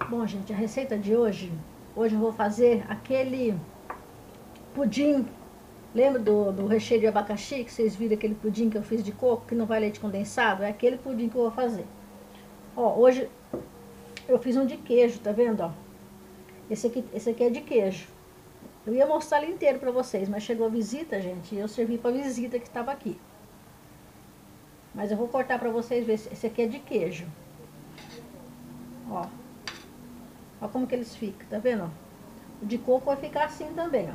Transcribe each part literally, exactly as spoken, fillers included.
Bom, gente, a receita de hoje, hoje eu vou fazer aquele pudim. Lembra do, do recheio de abacaxi, que vocês viram aquele pudim que eu fiz de coco, que não vai leite condensado? É aquele pudim que eu vou fazer. Ó, hoje eu fiz um de queijo, tá vendo, ó? Esse aqui, esse aqui é de queijo. Eu ia mostrar ele inteiro pra vocês, mas chegou a visita, gente, e eu servi pra visita que estava aqui. Mas eu vou cortar pra vocês verem. Esse aqui é de queijo. Ó. Ó como que eles ficam, tá vendo, ó? O de coco vai ficar assim também, ó.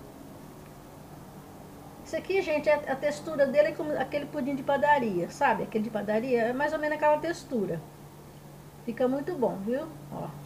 Isso aqui, gente, a, a textura dele é como aquele pudim de padaria, sabe? Aquele de padaria é mais ou menos aquela textura. Fica muito bom, viu? Ó. Tá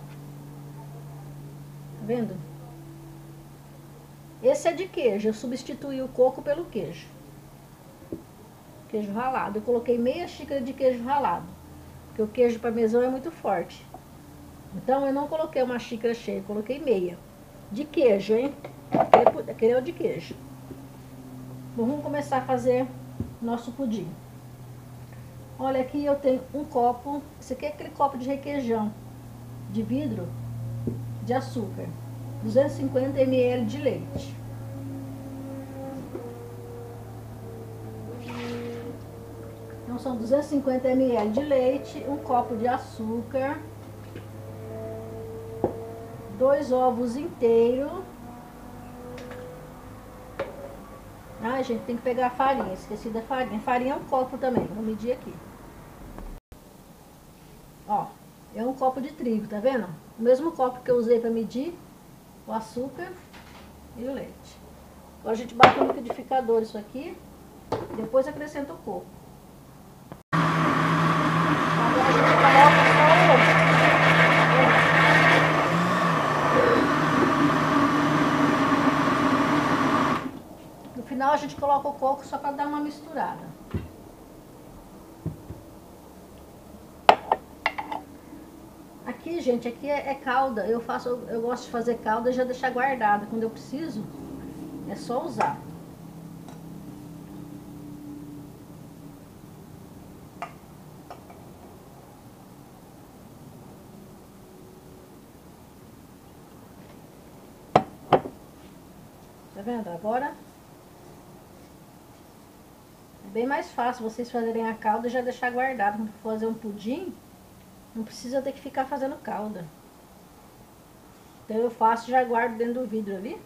vendo? Esse é de queijo, eu substituí o coco pelo queijo. Queijo ralado. Eu coloquei meia xícara de queijo ralado, porque o queijo parmesão é muito forte. Então eu não coloquei uma xícara cheia, eu coloquei meia. De queijo, hein? Aquele, aquele é o de queijo. Bom, vamos começar a fazer nosso pudim. Olha, aqui eu tenho um copo. Esse aqui é aquele copo de requeijão de vidro de açúcar. duzentos e cinquenta mililitros de leite. Então são duzentos e cinquenta mililitros de leite, um copo de açúcar, dois ovos inteiros. Ah, gente, tem que pegar a farinha, esqueci da farinha. Farinha é um copo também, vou medir aqui. Ó, é um copo de trigo, tá vendo? O mesmo copo que eu usei para medir o açúcar e o leite. Agora a gente bate no liquidificador isso aqui, depois acrescenta o coco. Agora a gente coloca só o ovo. No final a gente coloca o coco só para dar uma misturada. Aqui, gente, aqui é, é calda. Eu faço, eu gosto de fazer calda e já deixar guardada. Quando eu preciso, é só usar. Tá vendo? Agora é bem mais fácil vocês fazerem a calda e já deixar guardado. Quando for fazer um pudim, não precisa ter que ficar fazendo calda. Então eu faço e já guardo dentro do vidro ali.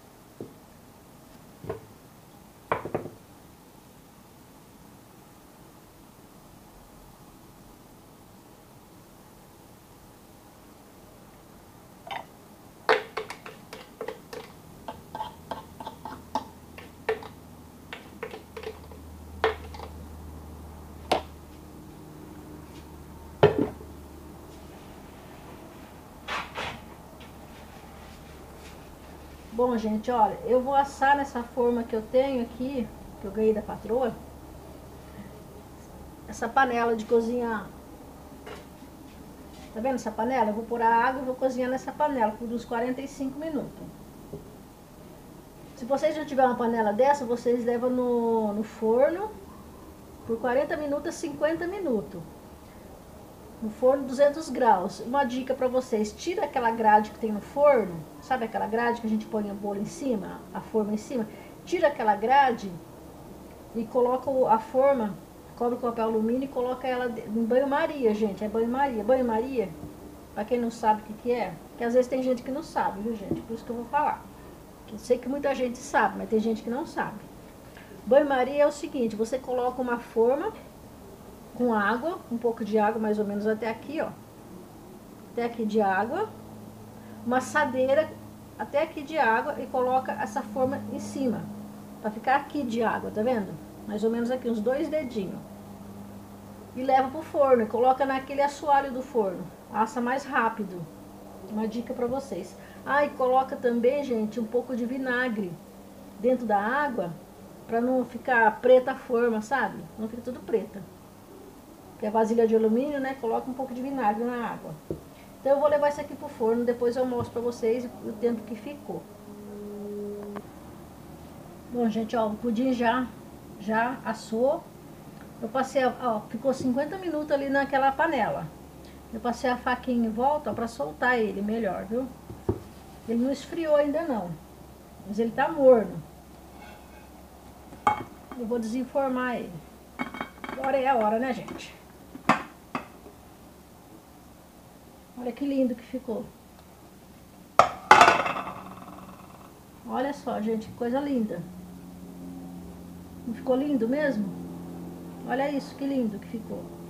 Bom, gente, olha, eu vou assar nessa forma que eu tenho aqui, que eu ganhei da patroa. Essa panela de cozinhar. Tá vendo essa panela? Eu vou pôr a água e vou cozinhar nessa panela por uns quarenta e cinco minutos. Se vocês não tiverem uma panela dessa, vocês levam no, no forno por quarenta minutos a cinquenta minutos. No forno duzentos graus. Uma dica pra vocês, tira aquela grade que tem no forno, sabe aquela grade que a gente põe o bolo em cima, a forma em cima? Tira aquela grade e coloca a forma, cobre com papel alumínio e coloca ela em banho-maria, gente, é banho-maria. Banho-maria, pra quem não sabe o que que é, porque às vezes tem gente que não sabe, viu, gente? Por isso que eu vou falar. Eu sei que muita gente sabe, mas tem gente que não sabe. Banho-maria é o seguinte, você coloca uma forma com água, um pouco de água, mais ou menos até aqui, ó. Até aqui de água. Uma assadeira até aqui de água e coloca essa forma em cima. Pra ficar aqui de água, tá vendo? Mais ou menos aqui, uns dois dedinhos. E leva pro forno e coloca naquele assoalho do forno. Assa mais rápido. Uma dica pra vocês. Ah, e coloca também, gente, um pouco de vinagre dentro da água, pra não ficar preta a forma, sabe? Não fica tudo preta. Que é vasilha de alumínio, né? Coloca um pouco de vinagre na água. Então eu vou levar isso aqui pro forno, depois eu mostro pra vocês o tempo que ficou. Bom, gente, ó, o pudim já, já assou. Eu passei, ó, ficou cinquenta minutos ali naquela panela. Eu passei a faquinha em volta para soltar ele melhor, viu? Ele não esfriou ainda não, mas ele tá morno. Eu vou desenformar ele. Agora é a hora, né, gente? Olha que lindo que ficou. Olha só, gente, que coisa linda. Não ficou lindo mesmo? Olha isso, que lindo que ficou.